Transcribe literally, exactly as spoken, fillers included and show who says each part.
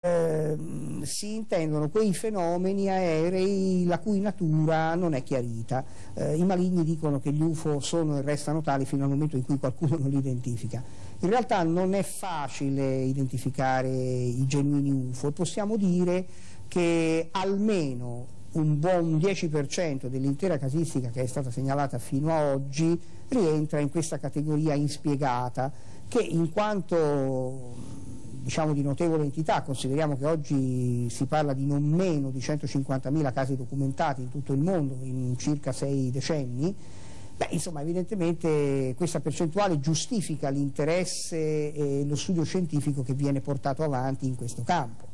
Speaker 1: Eh, si intendono quei fenomeni aerei la cui natura non è chiarita. Eh, I maligni dicono che gli U F O sono e restano tali fino al momento in cui qualcuno non li identifica. In realtà non è facile identificare i genuini U F O e possiamo dire che almeno un buon dieci per cento dell'intera casistica che è stata segnalata fino a oggi rientra in questa categoria inspiegata, che in quanto diciamo di notevole entità, consideriamo che oggi si parla di non meno di centocinquantamila casi documentati in tutto il mondo in circa sei decenni, beh, insomma, evidentemente questa percentuale giustifica l'interesse e lo studio scientifico che viene portato avanti in questo campo.